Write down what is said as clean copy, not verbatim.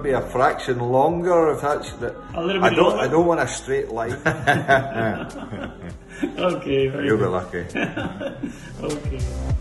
maybe a fraction longer if that's the. A little bit longer? I don't want a straight line. Okay, very You'll good. be lucky. Okay.